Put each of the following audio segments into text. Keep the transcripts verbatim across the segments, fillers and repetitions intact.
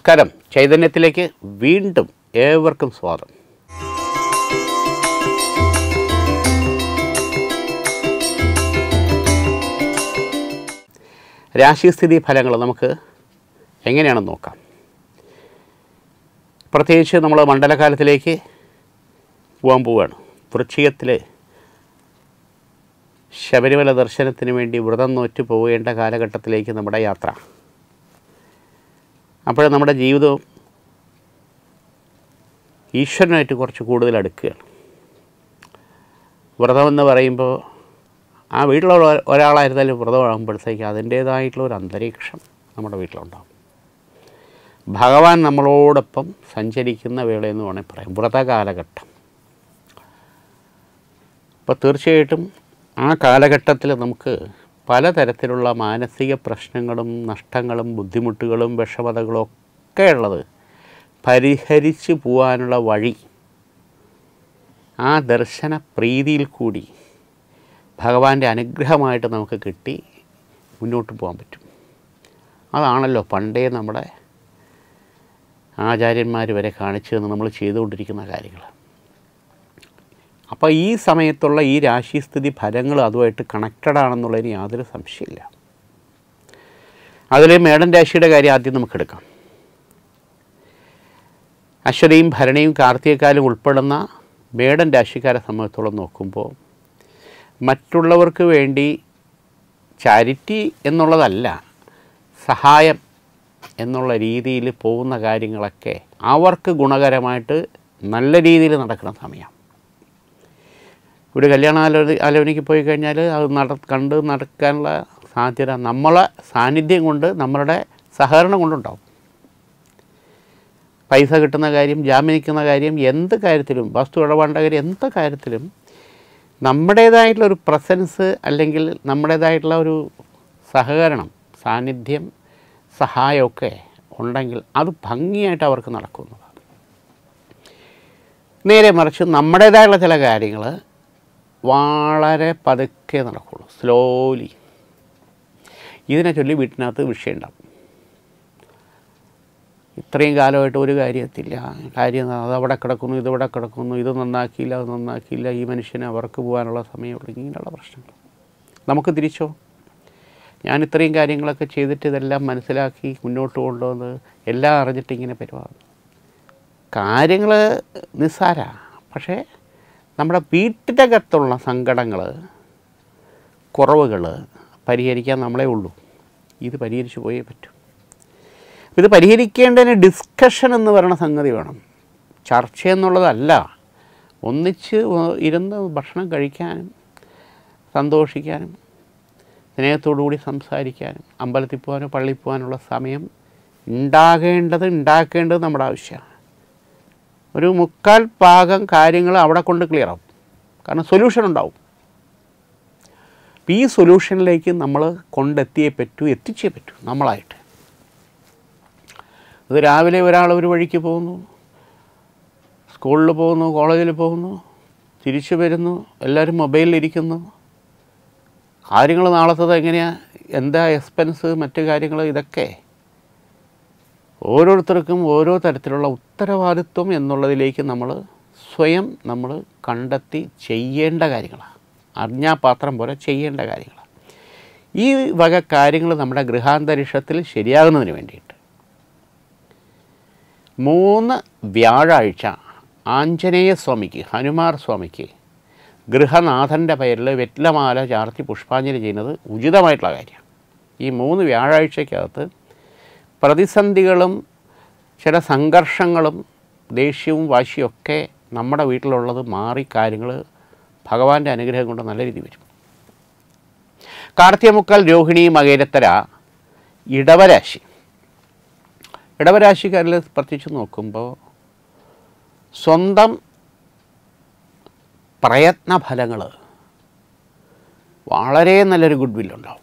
നമസ്കാരം. ചൈതന്യത്തിലേക്ക് വീണ്ടും ഏവർക്കും സ്വാഗതം. രാശിസ്ഥിതി ഫലങ്ങൾ നമുക്ക് എങ്ങനെയാണെന്ന് നോക്കാം. പ്രത്യേകിച്ച് നമ്മൾ മണ്ഡലകാലത്തിലേക്ക് പോകാൻ പോവുകയാണ്. വൃശ്ചികത്തിൽ ശബരിമല ദർശനത്തിന് വേണ്ടി വ്രതം നോറ്റ് പോകേണ്ട കാലഘട്ടത്തിലേക്ക് നമ്മുടെ യാത്ര. അപ്പോൾ നമ്മുടെ ജീവിതവും ഈശ്വരനായിട്ട് കുറച്ച് കൂടുതൽ അടുക്കുകയാണ്. വ്രതമെന്ന് പറയുമ്പോൾ ആ വീട്ടിലുള്ള ഒരാളായിരുന്നാലും വ്രതമാകുമ്പോഴത്തേക്ക് അതിൻ്റേതായിട്ടുള്ള ഒരു അന്തരീക്ഷം നമ്മുടെ വീട്ടിലുണ്ടാകും. ഭഗവാൻ നമ്മളോടൊപ്പം സഞ്ചരിക്കുന്ന വേളയെന്ന് വേണമെങ്കിൽ പറയാം, വ്രതകാലഘട്ടം. അപ്പോൾ തീർച്ചയായിട്ടും ആ കാലഘട്ടത്തിൽ നമുക്ക് പലതരത്തിലുള്ള മാനസിക പ്രശ്നങ്ങളും നഷ്ടങ്ങളും ബുദ്ധിമുട്ടുകളും വിഷമതകളും ഒക്കെ ഉള്ളത് പരിഹരിച്ച് പോകാനുള്ള വഴി ആ ദർശന പ്രീതിയിൽ കൂടി ഭഗവാന്റെ അനുഗ്രഹമായിട്ട് നമുക്ക് കിട്ടി മുന്നോട്ട് പോകാൻ പറ്റും. അതാണല്ലോ പണ്ടേ നമ്മുടെ ആചാര്യന്മാർ വരെ കാണിച്ചു തന്ന് നമ്മൾ ചെയ്തുകൊണ്ടിരിക്കുന്ന കാര്യങ്ങൾ. അപ്പോൾ ഈ സമയത്തുള്ള ഈ രാശിസ്ഥിതി ഫലങ്ങൾ അതുമായിട്ട് കണക്റ്റഡ് ആണെന്നുള്ളതിന് യാതൊരു സംശയമില്ല. അതിൽ മേടൻ രാശിയുടെ കാര്യം ആദ്യം നമുക്കെടുക്കാം. അശ്വതിയും ഭരണിയും കാർത്തികക്കാലും ഉൾപ്പെടുന്ന മേടൻ രാശിക്കാരെ സംബന്ധിച്ചോളം നോക്കുമ്പോൾ മറ്റുള്ളവർക്ക് വേണ്ടി ചാരിറ്റി എന്നുള്ളതല്ല, സഹായം എന്നുള്ള രീതിയിൽ പോകുന്ന കാര്യങ്ങളൊക്കെ അവർക്ക് ഗുണകരമായിട്ട് നല്ല രീതിയിൽ നടക്കുന്ന സമയം. ഒരു കല്യാണ ആലോചന ആലോചനയ്ക്ക് പോയി കഴിഞ്ഞാൽ അത് നട കണ്ട് നടക്കാനുള്ള സാധ്യത നമ്മളെ സാന്നിധ്യം കൊണ്ട് നമ്മളുടെ സഹകരണം കൊണ്ടുണ്ടാവും. പൈസ കിട്ടുന്ന കാര്യം, ജാമ്യം നിൽക്കുന്ന കാര്യം, എന്ത് കാര്യത്തിലും, വസ്തു ഇടപാടേണ്ട കാര്യം, എന്ത് കാര്യത്തിലും നമ്മുടേതായിട്ടുള്ളൊരു പ്രസൻസ് അല്ലെങ്കിൽ നമ്മുടേതായിട്ടുള്ള ഒരു സഹകരണം, സാന്നിധ്യം, സഹായമൊക്കെ ഉണ്ടെങ്കിൽ അത് ഭംഗിയായിട്ട് അവർക്ക് നടക്കുന്നതാണ്. നേരെ മറിച്ച് നമ്മുടേതായിട്ടുള്ള ചില കാര്യങ്ങൾ വളരെ പതുക്കെ നടക്കുള്ളൂ, സ്ലോലി. ഇതിനെ ചൊല്ലി വീട്ടിനകത്ത് വിഷയം ഉണ്ടാകും. ഇത്രയും കാലമായിട്ട് ഒരു കാര്യത്തില്ല, കാര്യം അതവിടെ കിടക്കുന്നു, ഇതിവിടെ കിടക്കുന്നു, ഇത് നന്നാക്കിയില്ല, അത് നന്നാക്കിയില്ല, ഈ മനുഷ്യന് അവർക്ക് പോകാനുള്ള സമയമുള്ളൂ, ഇങ്ങനെയുള്ള പ്രശ്നങ്ങൾ. നമുക്ക് തിരിച്ചോ, ഞാൻ ഇത്രയും കാര്യങ്ങളൊക്കെ ചെയ്തിട്ട് ഇതെല്ലാം മനസ്സിലാക്കി മുന്നോട്ട് കൊണ്ടുവന്ന് എല്ലാം അറിഞ്ഞിട്ട് ഇങ്ങനെ പെരുമാറുന്നു. കാര്യങ്ങൾ നിസ്സാര, പക്ഷേ നമ്മുടെ വീട്ടിനകത്തുള്ള സങ്കടങ്ങൾ, കുറവുകൾ പരിഹരിക്കാൻ നമ്മളേ ഉള്ളൂ. ഇത് പരിഹരിച്ചു പോയേ പറ്റൂ. ഇത് പരിഹരിക്കേണ്ടതിന് ഡിസ്കഷൻ എന്ന് പറയുന്ന സംഗതി വേണം. ചർച്ച എന്നുള്ളതല്ല, ഒന്നിച്ച് ഇരുന്ന് ഭക്ഷണം കഴിക്കാനും സന്തോഷിക്കാനും സ്നേഹത്തോടു കൂടി സംസാരിക്കാനും അമ്പലത്തിൽ പോകാനോ പള്ളിയിൽ പോകാനുള്ള സമയം ഉണ്ടാകേണ്ടത് ഉണ്ടാക്കേണ്ടത് നമ്മുടെ ആവശ്യമാണ്. ഒരു മുക്കാൽ ഭാഗം കാര്യങ്ങൾ അവിടെ കൊണ്ട് ക്ലിയർ ആവും, കാരണം സൊല്യൂഷൻ ഉണ്ടാവും. ഈ സൊല്യൂഷനിലേക്ക് നമ്മൾ കൊണ്ടെത്തിയേ പറ്റൂ, എത്തിച്ചേ പറ്റൂ നമ്മളായിട്ട്. ഇത് രാവിലെ ഒരാൾ ഒരു വഴിക്ക് പോകുന്നു, സ്കൂളിൽ പോകുന്നു, കോളേജിൽ പോകുന്നു, തിരിച്ചു വരുന്നു, എല്ലാവരും മൊബൈലിലിരിക്കുന്നു. കാര്യങ്ങൾ നാളത്തത് എങ്ങനെയാണ്, എന്താ എക്സ്പെൻസ്, മറ്റു കാര്യങ്ങൾ, ഇതൊക്കെ ഓരോരുത്തർക്കും ഓരോ തരത്തിലുള്ള ഉത്തരവാദിത്വം എന്നുള്ളതിലേക്ക് നമ്മൾ സ്വയം നമ്മൾ കണ്ടെത്തി ചെയ്യേണ്ട കാര്യങ്ങളാണ്. അറിഞ്ഞാപാത്രം പോലെ ചെയ്യേണ്ട കാര്യങ്ങളാണ്. ഈ വക കാര്യങ്ങൾ നമ്മുടെ ഗൃഹാന്തരീക്ഷത്തിൽ ശരിയാകുന്നതിന് വേണ്ടിയിട്ട് മൂന്ന് വ്യാഴാഴ്ച ആഞ്ജനേയ സ്വാമിക്ക്, ഹനുമാർ സ്വാമിക്ക് ഗൃഹനാഥൻ്റെ പേരിൽ വെറ്റിലമാല ചാർത്തി പുഷ്പാഞ്ജലി ചെയ്യുന്നത് ഉചിതമായിട്ടുള്ള കാര്യമാണ്. ഈ മൂന്ന് വ്യാഴാഴ്ചക്കകത്ത് പ്രതിസന്ധികളും ചില സംഘർഷങ്ങളും ദേഷ്യവും വാശിയൊക്കെ നമ്മുടെ വീട്ടിലുള്ളത് മാറി കാര്യങ്ങൾ ഭഗവാന്റെ അനുഗ്രഹം കൊണ്ട് നല്ല രീതി വരും. കാർത്തികമുക്കാൽ, രോഹിണി, മകേരത്തര, ഇടവരാശി. ഇടവരാശിക്കാരിൽ പ്രത്യേകിച്ച് നോക്കുമ്പോൾ സ്വന്തം പ്രയത്നഫലങ്ങൾ വളരെ നല്ലൊരു ഗുഡ് വില്ലുണ്ടാവും.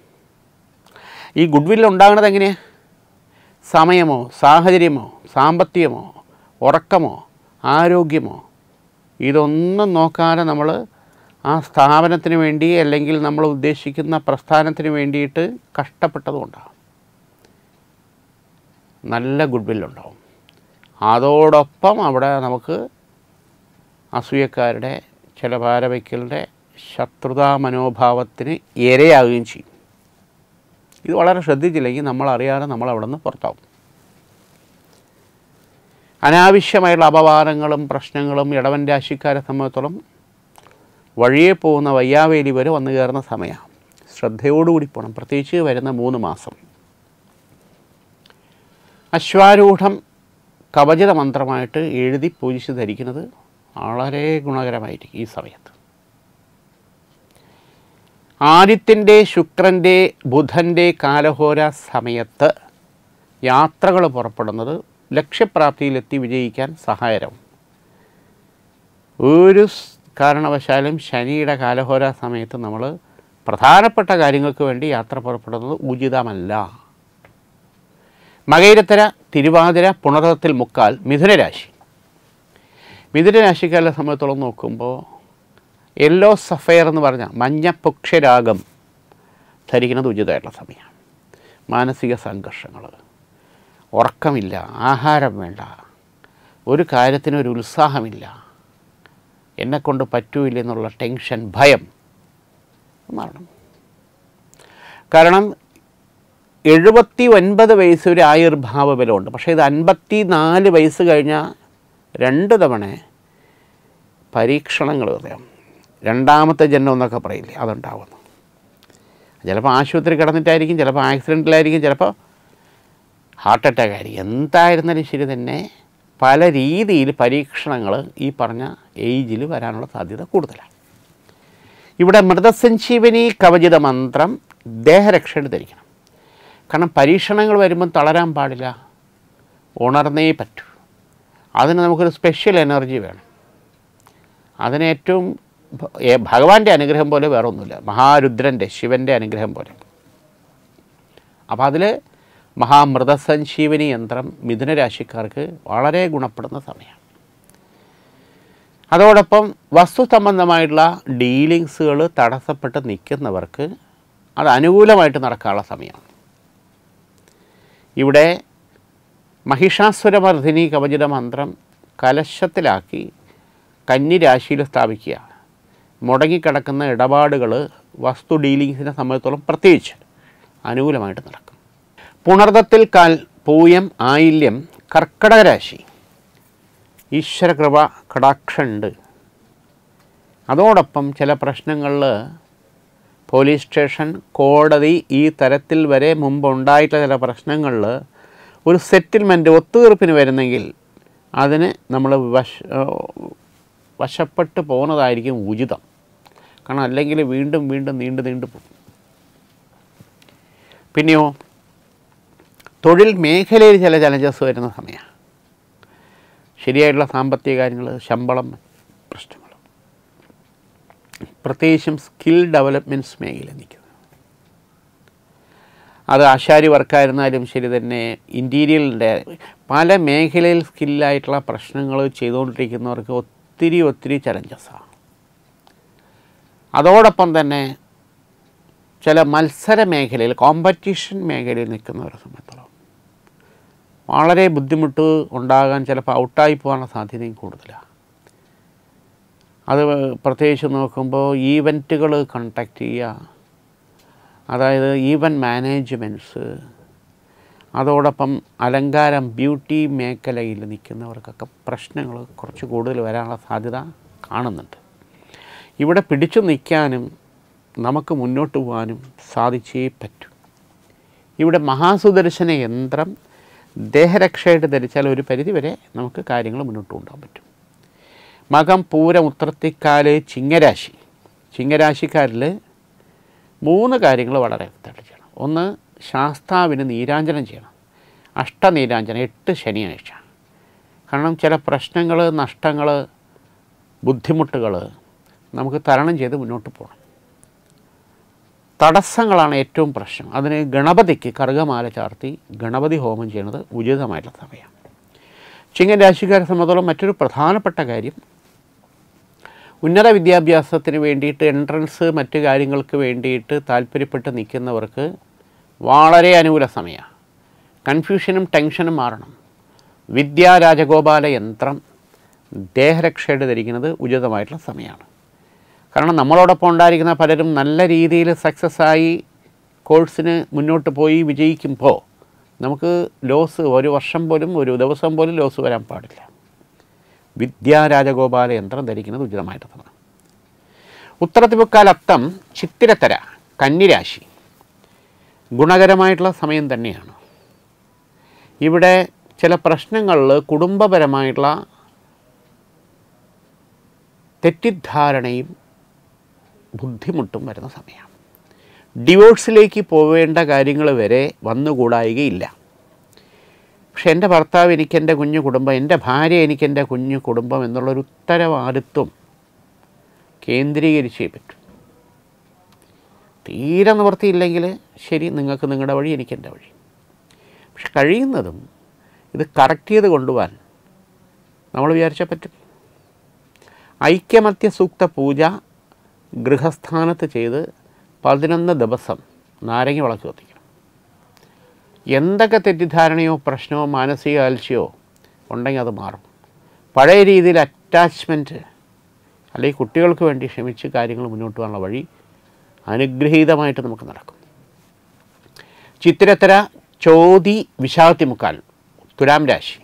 ഈ ഗുഡ് വില്ലുണ്ടാകുന്നത് എങ്ങനെയാണ്? സമയമോ സാഹചര്യമോ സാമ്പത്തികമോ ഉറക്കമോ ആരോഗ്യമോ ഇതൊന്നും നോക്കാതെ നമ്മൾ ആ സ്ഥാപനത്തിന് വേണ്ടി അല്ലെങ്കിൽ നമ്മൾ ഉദ്ദേശിക്കുന്ന പ്രസ്ഥാനത്തിന് വേണ്ടിയിട്ട് കഷ്ടപ്പെട്ടതുകൊണ്ടാണ്. നല്ല ഗുഡ് വില്ലുണ്ടാവും. അതോടൊപ്പം അവിടെ നമുക്ക് അസൂയക്കാരുടെ ചില ഭാരവയ്ക്കലുടെ ശത്രുതാ മനോഭാവത്തിന് ഇരയാവുകയും ചെയ്യും. ഇത് വളരെ ശ്രദ്ധിച്ചില്ലെങ്കിൽ നമ്മളറിയാതെ നമ്മളവിടെ നിന്ന് പുറത്താവും. അനാവശ്യമായുള്ള അപവാദങ്ങളും പ്രശ്നങ്ങളും ഇടവൻ രാശിക്കാരെ സംബന്ധിച്ചിടത്തോളം വഴിയെ പോകുന്ന വയ്യാവേലി വരെ വന്നു കയറുന്ന സമയമാണ്. ശ്രദ്ധയോടുകൂടി പോകണം. പ്രത്യേകിച്ച് വരുന്ന മൂന്ന് മാസം. അശ്വാരൂഢം കവചിത മന്ത്രമായിട്ട് എഴുതി പൂജിച്ച് ധരിക്കുന്നത് വളരെ ഗുണകരമായിരിക്കും ഈ സമയത്ത്. ആദിത്യൻ്റെ, ശുക്രൻ്റെ, ബുധൻ്റെ കാലഹോര സമയത്ത് യാത്രകൾ പുറപ്പെടുന്നത് ലക്ഷ്യപ്രാപ്തിയിലെത്തി വിജയിക്കാൻ സഹായകരം. ഒരു കാരണവശാലും ശനിയുടെ കാലഹോര സമയത്ത് നമ്മൾ പ്രധാനപ്പെട്ട കാര്യങ്ങൾക്ക് വേണ്ടി യാത്ര പുറപ്പെടുന്നത് ഉചിതമല്ല. മകയിരത്തര, തിരുവാതിര, പുണർതത്തിൽ മുക്കാൽ മിഥുനരാശി. മിഥുനരാശിക്കാരുടെ സമയത്തോളം നോക്കുമ്പോൾ യെല്ലോ സഫയർ എന്ന് പറഞ്ഞാൽ മഞ്ഞപ്പുക്ഷരാഗം ധരിക്കുന്നത് ഉചിതമായിട്ടുള്ള സമയമാണ്. മാനസിക സംഘർഷങ്ങൾ, ഉറക്കമില്ല, ആഹാരം വേണ്ട, ഒരു കാര്യത്തിനൊരു ഉത്സാഹമില്ല, എന്നെക്കൊണ്ട് പറ്റൂല്ല എന്നുള്ള ടെൻഷൻ, ഭയം മാറണം. കാരണം എഴുപത്തി ഒൻപത് വയസ്സ് ഒരു ആയുർഭാവ ബലമുണ്ട്. പക്ഷേ ഇത് അൻപത്തി നാല് വയസ്സ് കഴിഞ്ഞാൽ രണ്ട് തവണ പരീക്ഷണങ്ങൾ പറയാം. രണ്ടാമത്തെ ജന്മം എന്നൊക്കെ പറയില്ലേ, അതുണ്ടാവുന്നു. ചിലപ്പോൾ ആശുപത്രി കിടന്നിട്ടായിരിക്കും, ചിലപ്പോൾ ആക്സിഡൻറ്റിലായിരിക്കും, ചിലപ്പോൾ ഹാർട്ട് അറ്റാക്ക് ആയിരിക്കും. എന്തായിരുന്നാലും ശരി തന്നെ പല രീതിയിൽ പരീക്ഷണങ്ങൾ ഈ പറഞ്ഞ ഏജിൽ വരാനുള്ള സാധ്യത കൂടുതലാണ്. ഇവിടെ മൃതസഞ്ജീവനി കവചിത മന്ത്രം ദേഹരക്ഷയുടെ ധരിക്കണം. കാരണം പരീക്ഷണങ്ങൾ വരുമ്പം തളരാൻ പാടില്ല, ഉണർന്നേ പറ്റൂ. അതിന് നമുക്കൊരു സ്പെഷ്യൽ എനർജി വേണം. അതിന് ഏറ്റവും ഭഗവാന്റെ അനുഗ്രഹം പോലെ വേറെ ഒന്നുമില്ല, മഹാരുദ്രൻ്റെ, ശിവൻ്റെ അനുഗ്രഹം പോലെ. അപ്പോൾ അതിൽ മഹാമൃതസഞ്ജീവനി യന്ത്രം മിഥുനരാശിക്കാർക്ക് വളരെ ഗുണപ്പെടുന്ന സമയമാണ്. അതോടൊപ്പം വസ്തു സംബന്ധമായിട്ടുള്ള ഡീലിങ്സുകൾ തടസ്സപ്പെട്ട് നിൽക്കുന്നവർക്ക് അത് അനുകൂലമായിട്ട് നടക്കാനുള്ള സമയമാണ്. ഇവിടെ മഹിഷാസുരമർദ്ദിനി കവചിത മന്ത്രം കലശത്തിലാക്കി കന്നി രാശിയിൽ സ്ഥാപിക്കുക. മുടങ്ങിക്കിടക്കുന്ന ഇടപാടുകൾ വസ്തു ഡീലിങ്സിനെ സംബന്ധിച്ചോളം പ്രത്യേകിച്ച് അനുകൂലമായിട്ട് നടക്കും. പുണർതത്തിൽ കാൽ, പൂയം, ആയില്യം കർക്കടക രാശി. ഈശ്വരകൃപ കടാക്ഷമുണ്ട്. അതോടൊപ്പം ചില പ്രശ്നങ്ങളിൽ പോലീസ് സ്റ്റേഷൻ, കോടതി ഈ തരത്തിൽ വരെ മുമ്പ് ഉണ്ടായിട്ടുള്ള ചില പ്രശ്നങ്ങളിൽ ഒരു സെറ്റിൽമെൻറ്റ്, ഒത്തുതീർപ്പിന് വരുന്നെങ്കിൽ അതിന് നമ്മൾ വശ വശപ്പെട്ട് പോകുന്നതായിരിക്കും ഉചിതം. കാരണം അല്ലെങ്കിൽ വീണ്ടും വീണ്ടും നീണ്ടു നീണ്ടു പോകും. പിന്നെയോ തൊഴിൽ മേഖലയിൽ ചില ചലഞ്ചസ് വരുന്ന സമയമാണ്. ശരിയായിട്ടുള്ള സാമ്പത്തിക കാര്യങ്ങൾ, ശമ്പളം, പ്രശ്നങ്ങൾ, പ്രത്യേകിച്ചും സ്കിൽ ഡെവലപ്മെൻറ്റ്സ് മേഖല നിൽക്കുന്നത്. അത് ആശാരി വർക്കായിരുന്നാലും ശരി തന്നെ, ഇൻറ്റീരിയലിൻ്റെ പല മേഖലയിൽ സ്കില്ലായിട്ടുള്ള പ്രശ്നങ്ങൾ ചെയ്തുകൊണ്ടിരിക്കുന്നവർക്ക് ഒത്തിരി ഒത്തിരി ചലഞ്ചസാണ്. അതോടൊപ്പം തന്നെ ചില മത്സര മേഖലയിൽ, കോമ്പറ്റീഷൻ മേഖലയിൽ നിൽക്കുന്നവരെ സംബന്ധിച്ചിടത്തോളം വളരെ ബുദ്ധിമുട്ട് ഉണ്ടാകാൻ, ചിലപ്പോൾ ഔട്ടായി പോകാനുള്ള സാധ്യതയും കൂടുതലാണ്. അത് പ്രത്യേകിച്ച് നോക്കുമ്പോൾ ഈവൻറ്റുകൾ കണ്ടക്ട് ചെയ്യുക, അതായത് ഈവൻറ്റ് മാനേജ്മെൻറ്റ്സ്, അതോടൊപ്പം അലങ്കാരം, ബ്യൂട്ടി മേഖലയിൽ നിൽക്കുന്നവർക്കൊക്കെ പ്രശ്നങ്ങൾ കുറച്ച് കൂടുതൽ വരാനുള്ള സാധ്യത കാണുന്നുണ്ട്. ഇവിടെ പിടിച്ചു നിൽക്കാനും നമുക്ക് മുന്നോട്ട് പോകാനും സാധിച്ചേ പറ്റൂ. ഇവിടെ മഹാസുദർശന യന്ത്രം ദേഹരക്ഷയായിട്ട് ധരിച്ചാൽ ഒരു പരിധിവരെ നമുക്ക് കാര്യങ്ങൾ മുന്നോട്ട് കൊണ്ടുപോകാൻ പറ്റും. മകം, പൂരം, ഉത്രത്തിക്കാല്, ചിങ്ങരാശി. ചിങ്ങരാശിക്കാരിൽ മൂന്ന് കാര്യങ്ങൾ വളരെ വ്യക്തമായിട്ട് ചെയ്യണം. ഒന്ന്, ശാസ്താവിന് നീരാഞ്ജനം ചെയ്യണം. അഷ്ടനീരാഞ്ജനം, എട്ട് ശനിയാഴ്ച. കാരണം ചില പ്രശ്നങ്ങൾ, നഷ്ടങ്ങൾ, ബുദ്ധിമുട്ടുകൾ നമുക്ക് തരണം ചെയ്ത് മുന്നോട്ട് പോകണം. തടസ്സങ്ങളാണ് ഏറ്റവും പ്രശ്നം. അതിന് ഗണപതിക്ക് കറുകമാല ചാർത്തി ഗണപതി ഹോമം ചെയ്യുന്നത് ഉചിതമായിട്ടുള്ള സമയമാണ്. ചിങ്ങൻ രാശിക്കാരെ സംബന്ധിച്ചോളം മറ്റൊരു പ്രധാനപ്പെട്ട കാര്യം, ഉന്നത വിദ്യാഭ്യാസത്തിന് വേണ്ടിയിട്ട്, എൻട്രൻസ് മറ്റു കാര്യങ്ങൾക്ക് വേണ്ടിയിട്ട് താല്പര്യപ്പെട്ട് നിൽക്കുന്നവർക്ക് വളരെ അനുകൂല സമയമാണ്. കൺഫ്യൂഷനും ടെൻഷനും മാറണം. വിദ്യാരാജഗോപാല യന്ത്രം ദേഹരക്ഷയുടെ ധരിക്കുന്നത് ഉചിതമായിട്ടുള്ള സമയമാണ്. കാരണം നമ്മളോടൊപ്പം ഉണ്ടായിരിക്കുന്ന പലരും നല്ല രീതിയിൽ സക്സസ്സായി കോഴ്സിന് മുന്നോട്ട് പോയി വിജയിക്കുമ്പോൾ നമുക്ക് ലോസ് ഒരു വർഷം പോലും ഒരു ദിവസം പോലും ലോസ് വരാൻ പാടില്ല. വിദ്യാരാജഗോപാല യന്ത്രം ധരിക്കുന്നത് ഉചിതമായിട്ടുള്ളതാണ്. ഉത്തരത്തിമുക്കാൽ അത്തം ചിത്തിരത്തര കന്നിരാശി ഗുണകരമായിട്ടുള്ള സമയം തന്നെയാണ്. ഇവിടെ ചില പ്രശ്നങ്ങളിൽ കുടുംബപരമായിട്ടുള്ള തെറ്റിദ്ധാരണയും ബുദ്ധിമുട്ടും വരുന്ന സമയമാണ്. ഡിവോഴ്സിലേക്ക് പോവേണ്ട കാര്യങ്ങൾ വരെ വന്നുകൂടായികയില്ല. പക്ഷെ എൻ്റെ ഭർത്താവ് എനിക്കെൻ്റെ കുഞ്ഞു കുടുംബം, എൻ്റെ ഭാര്യ എനിക്കെൻ്റെ കുഞ്ഞു കുടുംബം എന്നുള്ളൊരു ഉത്തരവാദിത്വം കേന്ദ്രീകരിച്ചേ പറ്റും. തീരെ നിവൃത്തിയില്ലെങ്കിൽ ശരി, നിങ്ങൾക്ക് നിങ്ങളുടെ വഴി, എനിക്കെൻ്റെ വഴി. പക്ഷെ കഴിയുന്നതും ഇത് കറക്റ്റ് ചെയ്ത് കൊണ്ടുപോകാൻ നമ്മൾ വിചാരിച്ചാൽ പറ്റും. ഐക്യമത്യ സൂക്ത പൂജ ഗൃഹസ്ഥാനത്ത് ചെയ്ത് പതിനൊന്ന് ദിവസം നാരങ്ങ വിളക്ക് കത്തിക്കണം. എന്തൊക്കെ തെറ്റിദ്ധാരണയോ പ്രശ്നമോ മാനസിക അലസ്യമോ ഉണ്ടെങ്കിൽ അത് മാറും. പഴയ രീതിയിൽ അറ്റാച്ച്മെൻറ്റ് അല്ലെങ്കിൽ കുട്ടികൾക്ക് വേണ്ടി ക്ഷമിച്ച് കാര്യങ്ങൾ മുന്നോട്ട് പോകാനുള്ള വഴി അനുഗ്രഹീതമായിട്ട് നമുക്ക് നടക്കും. ചിത്തിരത്തര ചോതി വിശാഖത്തിമുക്കാൽ തുലാം രാശി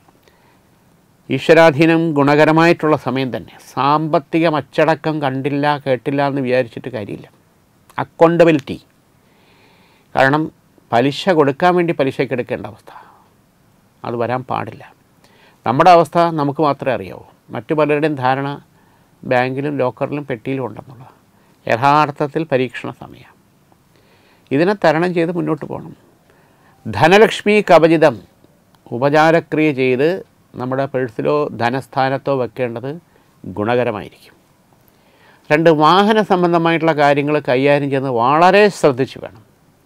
ഈശ്വരാധീനം ഗുണകരമായിട്ടുള്ള സമയം തന്നെ. സാമ്പത്തിക അച്ചടക്കം കണ്ടില്ല കേട്ടില്ല എന്ന് വിചാരിച്ചിട്ട് കാര്യമില്ല. അക്കൗണ്ടബിലിറ്റി, കാരണം പലിശ കൊടുക്കാൻ വേണ്ടി പലിശയ്ക്ക് എടുക്കേണ്ട അവസ്ഥ അത് വരാൻ പാടില്ല. നമ്മുടെ അവസ്ഥ നമുക്ക് മാത്രമേ അറിയാവൂ. മറ്റു പലരുടെയും ധാരണ ബാങ്കിലും ലോക്കറിലും പെട്ടിയിലും ഉണ്ടെന്നുള്ള യഥാർത്ഥത്തിൽ പരീക്ഷണ സമയം. ഇതിനെ തരണം ചെയ്ത് മുന്നോട്ട് പോകണം. ധനലക്ഷ്മി കവചിതം ഉപചാരക്രിയ ചെയ്ത് നമ്മുടെ പേഴ്സിലോ ധനസ്ഥാനത്തോ വെക്കേണ്ടത് ഗുണകരമായിരിക്കും. രണ്ട്, വാഹന സംബന്ധമായിട്ടുള്ള കാര്യങ്ങൾ കൈകാര്യം ചെയ്യുന്നത് വളരെ ശ്രദ്ധിച്ച് വേണം.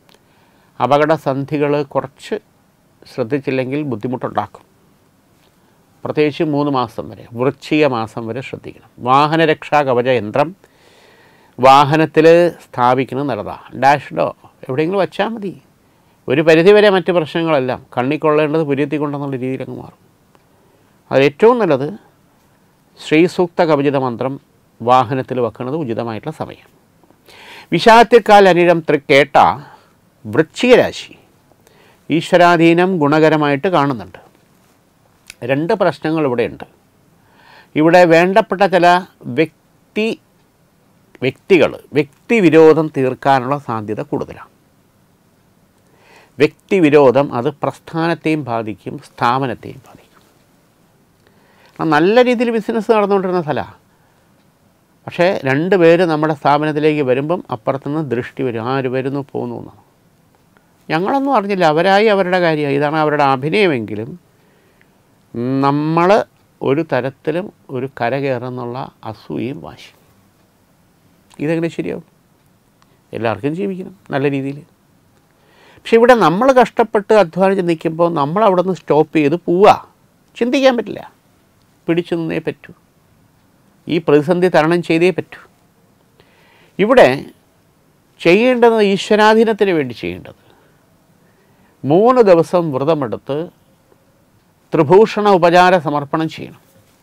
അപകടസന്ധികൾ കുറച്ച് ശ്രദ്ധിച്ചില്ലെങ്കിൽ ബുദ്ധിമുട്ടുണ്ടാക്കും. പ്രത്യേകിച്ച് മൂന്ന് മാസം വരെ, വൃശ്ചിക മാസം വരെ ശ്രദ്ധിക്കണം. വാഹനരക്ഷാ കവച യന്ത്രം വാഹനത്തിൽ സ്ഥാപിക്കുന്നത് നല്ലതാണ്. ഡാഷ്ഡോ എവിടെയെങ്കിലും വച്ചാൽ മതി. ഒരു പരിധിവരെ മറ്റ് പ്രശ്നങ്ങളെല്ലാം കണ്ണിക്കൊള്ളേണ്ടത് പുരിയെത്തിക്കൊണ്ടെന്നുള്ള രീതിയിലങ്ങ് മാറും. അതിലേറ്റവും നല്ലത് ശ്രീസൂക്ത കവചിത മന്ത്രം വാഹനത്തിൽ വെക്കുന്നത് ഉചിതമായിട്ടുള്ള സമയം. വിശാഖത്തിക്കാൽ അനിഴം തൃക്കേട്ട വൃശ്ചിക രാശി ഈശ്വരാധീനം ഗുണകരമായിട്ട് കാണുന്നുണ്ട്. രണ്ട് പ്രശ്നങ്ങൾ ഇവിടെയുണ്ട്. ഇവിടെ വേണ്ടപ്പെട്ട ചില വ്യക്തി വ്യക്തികൾ വ്യക്തിവിരോധം തീർക്കാനുള്ള സാധ്യത കൂടുതലാണ്. വ്യക്തിവിരോധം അത് പ്രസ്ഥാനത്തെയും ബാധിക്കും, സ്ഥാപനത്തെയും ബാധിക്കും. നല്ല രീതിയിൽ ബിസിനസ് നടന്നുകൊണ്ടിരുന്ന സ്ഥലമാണ്. പക്ഷേ രണ്ട് പേര് നമ്മുടെ സ്ഥാപനത്തിലേക്ക് വരുമ്പം അപ്പുറത്തുനിന്ന് ദൃഷ്ടി വരും, ആര് വരുന്നു പോകുന്നു എന്നാണ്. ഞങ്ങളൊന്നും അറിഞ്ഞില്ല, അവരായി അവരുടെ കാര്യമായി, ഇതാണ് അവരുടെ അഭിനയമെങ്കിലും നമ്മൾ ഒരു തരത്തിലും ഒരു കര കയറുന്നുള്ള അസൂയയും വാശി. ഇതെങ്ങനെ ശരിയാവും? എല്ലാവർക്കും ജീവിക്കണം നല്ല രീതിയിൽ. പക്ഷെ ഇവിടെ നമ്മൾ കഷ്ടപ്പെട്ട് അധ്വാനിച്ച് നിൽക്കുമ്പോൾ നമ്മൾ അവിടെ നിന്ന് സ്റ്റോപ്പ് ചെയ്ത് പോവുക, ചിന്തിക്കാൻ പറ്റില്ല. പിടിച്ചു നിന്നേ പറ്റൂ. ഈ പ്രതിസന്ധി തരണം ചെയ്തേ പറ്റൂ. ഇവിടെ ചെയ്യേണ്ടത് ഈശ്വരാധീനത്തിന് വേണ്ടി ചെയ്യേണ്ടത് മൂന്ന് ദിവസം വ്രതമെടുത്ത് ത്രിഭൂഷണ ഉപചാര സമർപ്പണം ചെയ്യണം.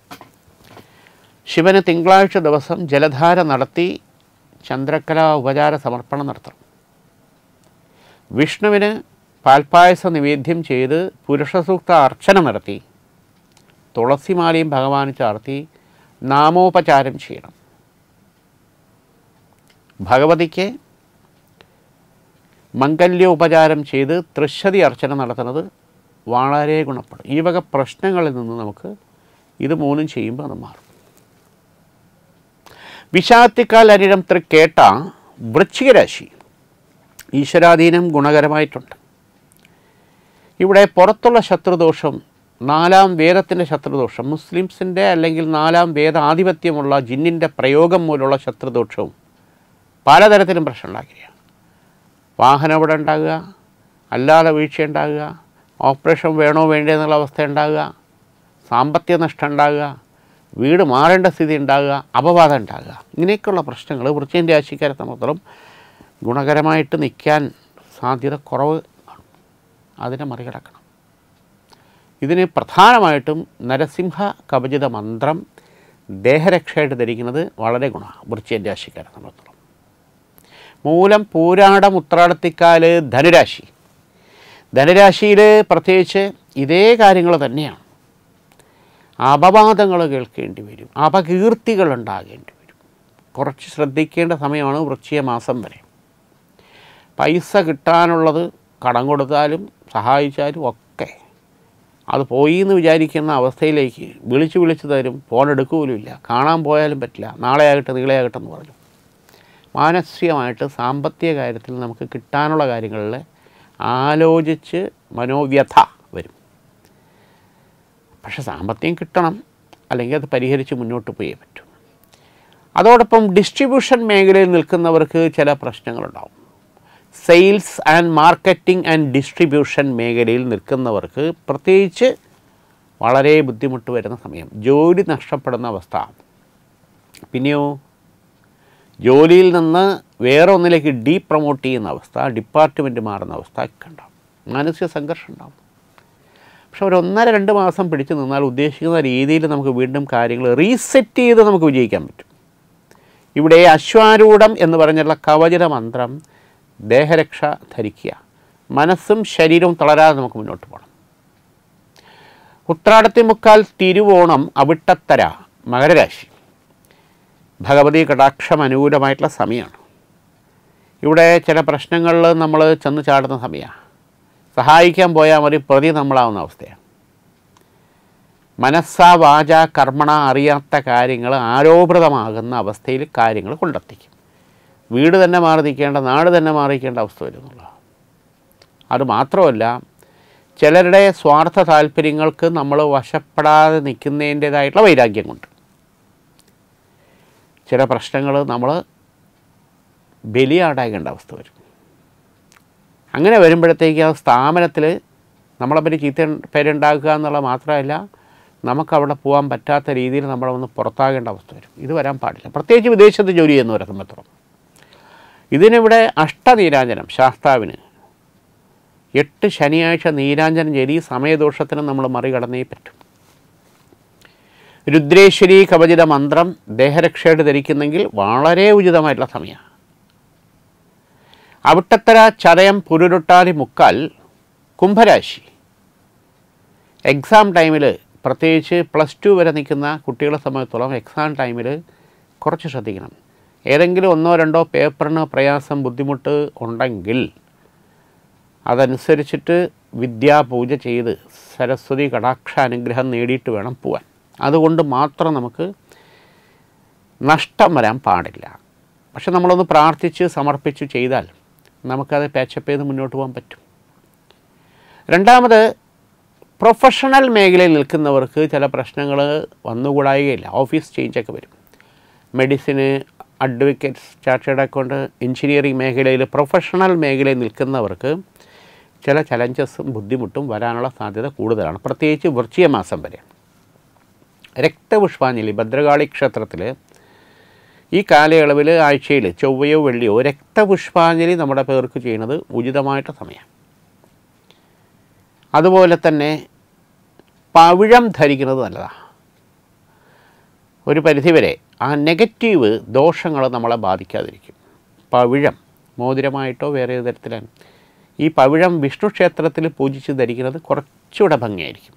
ശിവന് തിങ്കളാഴ്ച ദിവസം ജലധാര നടത്തി ചന്ദ്രക്കല ഉപചാര സമർപ്പണം നടത്തണം. വിഷ്ണുവിന് പാൽപ്പായസ നിവേദ്യം ചെയ്ത് പുരുഷസൂക്ത അർച്ചന നടത്തി തുളസിമാലയും ഭഗവാന് ചാർത്തി നാമോപചാരം ചെയ്യണം. ഭഗവതിക്ക് മംഗല്യോപചാരം ചെയ്ത് തൃശ്ശതി അർച്ചന നടത്തുന്നത് വളരെ ഗുണപ്പെടും. ഈ വക പ്രശ്നങ്ങളിൽ നിന്ന് നമുക്ക് ഇത് മൂന്നും ചെയ്യുമ്പോൾ അത് മാറും. വിശാഖത്തിക്കാൽ അനിഴം തൃക്കേട്ട വൃശ്ചിക രാശി ഈശ്വരാധീനം ഗുണകരമായിട്ടുണ്ട്. ഇവിടെ പുറത്തുള്ള ശത്രുദോഷം, നാലാം വേദത്തിൻ്റെ ശത്രുദോഷം, മുസ്ലിംസിൻ്റെ അല്ലെങ്കിൽ നാലാം വേദ ആധിപത്യമുള്ള ജിന്നിൻ്റെ പ്രയോഗം മൂലമുള്ള ശത്രുദോഷവും പലതരത്തിലും പ്രശ്നം ഉണ്ടാക്കില്ല. വാഹനം ഇവിടെ ഉണ്ടാകുക, അല്ലാതെ വീഴ്ച ഉണ്ടാകുക, ഓപ്പറേഷൻ വേണോ വേണ്ടേ എന്നുള്ള അവസ്ഥ ഉണ്ടാകുക, സാമ്പത്തിക നഷ്ടം ഉണ്ടാകുക, വീട് മാറേണ്ട സ്ഥിതി ഉണ്ടാകുക, അപവാദം ഉണ്ടാകുക, ഇങ്ങനെയൊക്കെയുള്ള പ്രശ്നങ്ങൾ വൃശ്ചിക രാശിക്കാരെ സംബന്ധിച്ചിടത്തോളം ഗുണകരമായിട്ട് നിൽക്കാൻ സാധ്യത കുറവ് ആണ്. അതിനെ മറികടക്കണം. ഇതിന് പ്രധാനമായിട്ടും നരസിംഹ കവചിത മന്ത്രം ദേഹരക്ഷയായിട്ട് ധരിക്കുന്നത് വളരെ ഗുണമാണ് വൃശ്ചിക രാശിക്കാരെ സംബന്ധിച്ചിടത്തോളം. മൂലം പൂരാടം ഉത്രാടത്തിക്കാല് ധനുരാശി. ധനുരാശിയിൽ പ്രത്യേകിച്ച് ഇതേ കാര്യങ്ങൾ തന്നെയാണ്. അപവാദങ്ങൾ കേൾക്കേണ്ടി വരും, അപകീർത്തികൾ ഉണ്ടാകേണ്ടി വരും. കുറച്ച് ശ്രദ്ധിക്കേണ്ട സമയമാണ് വൃശ്ചിക മാസം വരെ. പൈസ കിട്ടാനുള്ളത് കടം കൊടുത്താലും സഹായിച്ചാലും ഒക്കെ അത് പോയി എന്ന് വിചാരിക്കുന്ന അവസ്ഥയിലേക്ക് വിളിച്ച് വിളിച്ച് തരും. ഫോൺ എടുക്കുകയില്ല, കാണാൻ പോയാലും പറ്റില്ല, നാളെ ആകട്ടെ നീളെ ആകട്ടെ എന്ന് പറഞ്ഞു. മാനസികമായിട്ട് സാമ്പത്തിക കാര്യത്തിൽ നമുക്ക് കിട്ടാനുള്ള കാര്യങ്ങളിൽ ആലോചിച്ച് മനോവ്യഥ വരും. പക്ഷെ സാമ്പത്തികം കിട്ടണം, അല്ലെങ്കിൽ അത് പരിഹരിച്ച് മുന്നോട്ട് പോയേ പറ്റും. അതോടൊപ്പം ഡിസ്ട്രിബ്യൂഷൻ മേഖലയിൽ നിൽക്കുന്നവർക്ക് ചില പ്രശ്നങ്ങളുണ്ടാവും. Sales and marketing and distribution മേഖലയിൽ നിൽക്കുന്നവർക്ക് പ്രത്യേകിച്ച് വളരെ ബുദ്ധിമുട്ട് വരുന്ന സമയം, ജോലി നഷ്ടപ്പെടുന്ന അവസ്ഥ. പിന്നെയോ ജോലിയിൽ നിന്ന് വേറെ ഒന്നിലേക്ക് ഡീ പ്രൊമോട്ട് ചെയ്യുന്ന അവസ്ഥ, ഡിപ്പാർട്ട്മെൻറ്റ് മാറുന്ന അവസ്ഥ ഒക്കെ ഉണ്ടാവും. മാനസിക സംഘർഷം ഉണ്ടാവും. പക്ഷെ ഒരു ഒന്നര രണ്ട് മാസം പിടിച്ചു നിന്നാൽ ഉദ്ദേശിക്കുന്ന രീതിയിൽ നമുക്ക് വീണ്ടും കാര്യങ്ങൾ റീസെറ്റ് ചെയ്ത് നമുക്ക് വിജയിക്കാൻ പറ്റും. ഇവിടെ അശ്വാരൂഢം എന്ന് പറഞ്ഞുള്ള കവചിത മന്ത്രം ദേഹരക്ഷ ധരിക്കുക. മനസ്സും ശരീരവും തളരാതെ നമുക്ക് മുന്നോട്ട് പോകണം. ഉത്രാടത്തി മുക്കാൽ തിരുവോണം അവിട്ടത്തര മകരരാശി. ഭഗവതി കടാക്ഷം അനുകൂലമായിട്ടുള്ള സമയമാണ്. ഇവിടെ ചില പ്രശ്നങ്ങളിൽ നമ്മൾ ചെന്ന് ചാടുന്ന സമയമാണ്. സഹായിക്കാൻ പോയാൽ മതി, പ്രതി നമ്മളാവുന്ന അവസ്ഥയാണ്. മനസ്സാ വാച കർമ്മണ അറിയാത്ത കാര്യങ്ങൾ ആരോപിതമാകുന്ന അവസ്ഥയിൽ കാര്യങ്ങൾ കൊണ്ടെത്തിക്കും. വീട് തന്നെ മാറി നിൽക്കേണ്ട, നാട് തന്നെ മാറിക്കേണ്ട അവസ്ഥ വരുന്നുള്ള. അതുമാത്രമല്ല, ചിലരുടെ സ്വാർത്ഥ താല്പര്യങ്ങൾക്ക് നമ്മൾ വശപ്പെടാതെ നിൽക്കുന്നതിൻ്റേതായിട്ടുള്ള വൈരാഗ്യം കൊണ്ട് ചില പ്രശ്നങ്ങൾ നമ്മൾ ബലിയാടാകേണ്ട അവസ്ഥ വരും. അങ്ങനെ വരുമ്പോഴത്തേക്ക് ആ സ്ഥാപനത്തിൽ നമ്മളെപ്പറ്റി ചീത്ത പേരുണ്ടാക്കുക എന്നുള്ളത് മാത്രമല്ല, നമുക്കവിടെ പോകാൻ പറ്റാത്ത രീതിയിൽ നമ്മളൊന്ന് പുറത്താകേണ്ട അവസ്ഥ വരും. ഇത് വരാൻ പാടില്ല, പ്രത്യേകിച്ച് വിദേശത്ത് ജോലി ചെയ്യുന്നവരെ സംബന്ധിച്ചിടത്തോളം. ഇതിനിവിടെ അഷ്ടനീരാഞ്ജനം ശാസ്താവിന് എട്ട് ശനിയാഴ്ച നീരാഞ്ജനം ചെയ്ത് ഈ സമയദോഷത്തിന് നമ്മൾ മറികടന്നേ പറ്റും. രുദ്രേശ്വരി കവചിത മന്ത്രം ദേഹരക്ഷയായിട്ട് ധരിക്കുന്നെങ്കിൽ വളരെ ഉചിതമായിട്ടുള്ള സമയമാണ്. അവിട്ടത്തര ചതയം പുരുരുട്ടാതി മുക്കാൽ കുംഭരാശി. എക്സാം ടൈമിൽ പ്രത്യേകിച്ച് പ്ലസ് ടു വരെ നിൽക്കുന്ന കുട്ടികളെ സംബന്ധിച്ചിടത്തോളം എക്സാം ടൈമിൽ കുറച്ച് ശ്രദ്ധിക്കണം. ഏതെങ്കിലും ഒന്നോ രണ്ടോ പേപ്പറിന് പ്രയാസം ബുദ്ധിമുട്ട് ഉണ്ടെങ്കിൽ അതനുസരിച്ചിട്ട് വിദ്യാപൂജ ചെയ്ത് സരസ്വതി കടാക്ഷ അനുഗ്രഹം നേടിയിട്ട് വേണം പോവാൻ. അതുകൊണ്ട് മാത്രം നമുക്ക് നഷ്ടം വരാൻ പാടില്ല. പക്ഷെ നമ്മളൊന്ന് പ്രാർത്ഥിച്ച് സമർപ്പിച്ച് ചെയ്താൽ നമുക്കത് പാച്ചപ്പ് ചെയ്ത് മുന്നോട്ട് പോകാൻ പറ്റും. രണ്ടാമത്, പ്രൊഫഷണൽ മേഖലയിൽ നിൽക്കുന്നവർക്ക് ചില പ്രശ്നങ്ങൾ വന്നുകൂടായികയില്ല. ഓഫീസ് ചേഞ്ചൊക്കെ വരും. മെഡിസിന്, അഡ്വക്കേറ്റ്സ്, ചാർട്ടേഡ് അക്കൗണ്ട്, എഞ്ചിനീയറിംഗ് മേഖലയിൽ പ്രൊഫഷണൽ മേഖലയിൽ നിൽക്കുന്നവർക്ക് ചില ചലഞ്ചസും ബുദ്ധിമുട്ടും വരാനുള്ള സാധ്യത കൂടുതലാണ്, പ്രത്യേകിച്ച് വൃശ്ചിക മാസം വരെ. രക്തപുഷ്പാഞ്ജലി ഭദ്രകാളി ക്ഷേത്രത്തിൽ ഈ കാലയളവിൽ ആഴ്ചയിൽ ചൊവ്വയോ വെള്ളിയോ രക്തപുഷ്പാഞ്ജലി നമ്മുടെ പേർക്ക് ചെയ്യുന്നത് ഉചിതമായിട്ട് സമയം. അതുപോലെ തന്നെ പവിഴം ധരിക്കുന്നത് നല്ലതാണ്. ഒരു പരിധിവരെ ആ നെഗറ്റീവ് ദോഷങ്ങൾ നമ്മളെ ബാധിക്കാതിരിക്കും. പവിഴം മോതിരമായിട്ടോ വേറെ തരത്തിലാണ്. ഈ പവിഴം വിഷ്ണു ക്ഷേത്രത്തിൽ പൂജിച്ച് ധരിക്കുന്നത് കുറച്ചുകൂടെ ഭംഗിയായിരിക്കും.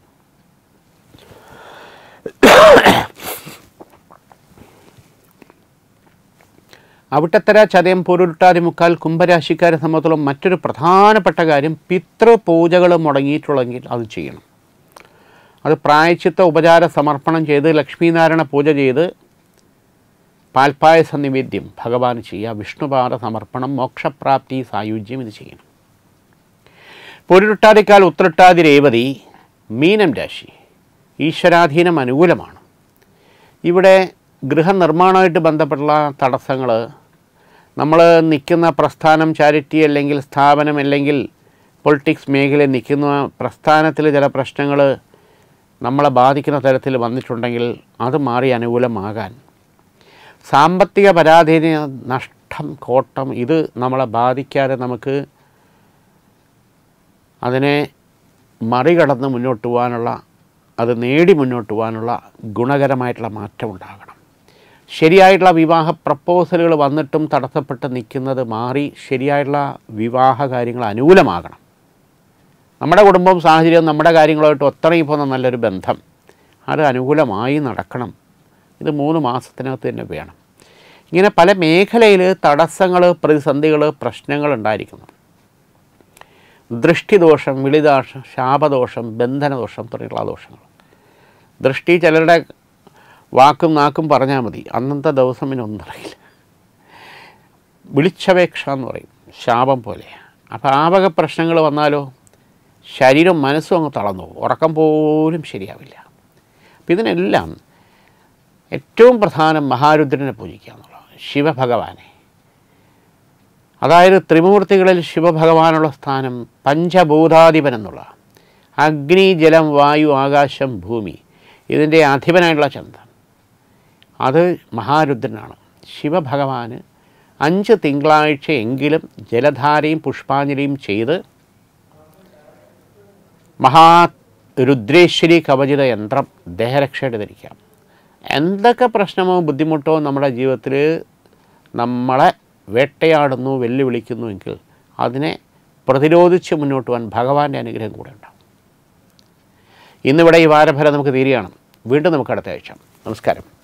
അവിട്ടത്തര ചതയം പൊരുട്ടാതി മുക്കാൽ കുംഭരാശിക്കാരെ സംബന്ധിച്ചോളം മറ്റൊരു പ്രധാനപ്പെട്ട കാര്യം, പിതൃപൂജകൾ മുടങ്ങിയിട്ടുള്ളെങ്കിൽ അത് ചെയ്യണം. അത് പ്രായശ്ചിത്ത ഉപചാര സമർപ്പണം ചെയ്ത് ലക്ഷ്മീനാരായണ പൂജ ചെയ്ത് പാൽപ്പായസ നിവേദ്യം ഭഗവാന് ചെയ്യുക. വിഷ്ണുപാദ സമർപ്പണം, മോക്ഷപ്രാപ്തി, സായുജ്യം ഇത് ചെയ്യണം. പൊരുട്ടാതിക്കാൽ ഉത്രട്ടാതി രേവതി മീനം രാശി. ഈശ്വരാധീനം അനുകൂലമാണ്. ഇവിടെ ഗൃഹനിർമ്മാണമായിട്ട് ബന്ധപ്പെട്ടുള്ള തടസ്സങ്ങൾ, നമ്മൾ നിൽക്കുന്ന പ്രസ്ഥാനം, ചാരിറ്റി അല്ലെങ്കിൽ സ്ഥാപനം അല്ലെങ്കിൽ പൊളിറ്റിക്സ് മേഖലയിൽ നിൽക്കുന്ന പ്രസ്ഥാനത്തിൽ ചില പ്രശ്നങ്ങൾ നമ്മളെ ബാധിക്കുന്ന തരത്തിൽ വന്നിട്ടുണ്ടെങ്കിൽ അത് മാറി അനുകൂലമാകാൻ, സാമ്പത്തിക പരാധീന നഷ്ടം, കോട്ടം ഇത് നമ്മളെ ബാധിക്കാതെ നമുക്ക് അതിനെ മറികടന്ന് മുന്നോട്ട് പോകാനുള്ള, അത് നേടി മുന്നോട്ട് പോകാനുള്ള ഗുണകരമായിട്ടുള്ള മാറ്റം ഉണ്ടാകണം. ശരിയായിട്ടുള്ള വിവാഹ പ്രപ്പോസലുകൾ വന്നിട്ടും തടസ്സപ്പെട്ട് നിൽക്കുന്നത് മാറി ശരിയായിട്ടുള്ള വിവാഹ കാര്യങ്ങൾ അനുകൂലമാകണം. നമ്മുടെ കുടുംബവും സാഹചര്യവും നമ്മുടെ കാര്യങ്ങളുമായിട്ട് ഒത്തണങ്ങി പോകുന്ന നല്ലൊരു ബന്ധം അത് അനുകൂലമായി നടക്കണം. ഇത് മൂന്ന് മാസത്തിനകത്ത് തന്നെ വേണം. ഇങ്ങനെ പല മേഖലയിൽ തടസ്സങ്ങൾ, പ്രതിസന്ധികൾ, പ്രശ്നങ്ങൾ ഉണ്ടായിരിക്കുന്നു. ദൃഷ്ടിദോഷം, വിളിദോഷം, ശാപദോഷം, ബന്ധനദോഷം തുടങ്ങിയുള്ള ദോഷങ്ങൾ. ദൃഷ്ടി ചിലരുടെ വാക്കും നാക്കും പറഞ്ഞാൽ മതി, അന്നത്തെ ദിവസം പിന്നെ ഒന്നും അറിയില്ല. വിളിച്ചപേക്ഷ എന്ന് പറയും, ശാപം പോലെയാണ്. അപ്പോൾ ആ വക പ്രശ്നങ്ങൾ വന്നാലോ ശരീരം മനസ്സും അങ്ങ് തളർന്നു പോകും, ഉറക്കം പോലും ശരിയാവില്ല. അപ്പം ഇതിനെല്ലാം ഏറ്റവും പ്രധാനം മഹാരുദ്രനെ പൂജിക്കുക എന്നുള്ളതാണ്, ശിവഭഗവാനെ. അതായത് ത്രിമൂർത്തികളിൽ ശിവഭഗവാനുള്ള സ്ഥാനം പഞ്ചഭൂതാധിപൻ എന്നുള്ള അഗ്നി, ജലം, വായു, ആകാശം, ഭൂമി ഇതിൻ്റെ അധിപനായിട്ടുള്ള ചന്ദ്രൻ അത് മഹാരുദ്രനാണ്. ശിവഭഗവാന് അഞ്ച് തിങ്കളാഴ്ച എങ്കിലും ജലധാരയും പുഷ്പാഞ്ജലിയും ചെയ്ത് മഹാരുദ്രേശ്വരി കവചിത യന്ത്രം ദേഹരക്ഷയുടെ ധരിക്കാം. എന്തൊക്കെ പ്രശ്നമോ ബുദ്ധിമുട്ടോ നമ്മുടെ ജീവിതത്തിൽ നമ്മളെ വേട്ടയാടുന്നു, വെല്ലുവിളിക്കുന്നുവെങ്കിൽ അതിനെ പ്രതിരോധിച്ച് മുന്നോട്ട് പോകാൻ ഭഗവാന്റെ അനുഗ്രഹം കൂടെ ഉണ്ടാവും. ഇന്നിവിടെ ഈ വാരഫലം നമുക്ക് തീരുകയാണ്. വീണ്ടും നമുക്ക് അടുത്ത ആഴ്ച. നമസ്കാരം.